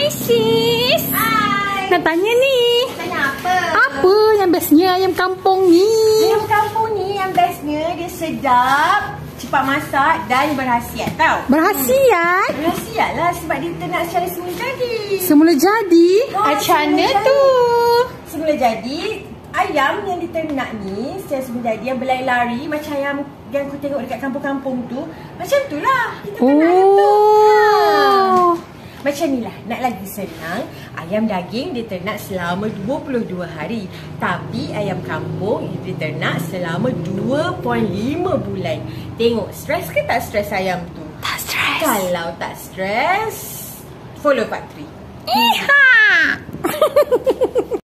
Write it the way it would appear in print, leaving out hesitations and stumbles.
Hai sis. Hai. Nak tanya ni. Tanya apa? Apa yang bestnya ayam kampung ni? Ayam kampung ni yang bestnya dia sedap, cepat masak dan berkhasiat tau. Berkhasiat? Berkhasiat lah sebab dia ternak secara semula jadi. Semula jadi? Macam mana tu? Semula jadi, ayam yang diternak ni secara semula jadi yang berlari-lari macam ayam yang aku tengok dekat kampung-kampung tu. Macam tu lah kita ternak ayam tu. Macam ni lah, nak lagi senang, ayam daging diternak selama 22 hari. Tapi ayam kampung diternak selama 2.5 bulan. Tengok, stres ke tak stres ayam tu? Tak stres. Kalau tak stres, follow Pak Tri. Iha.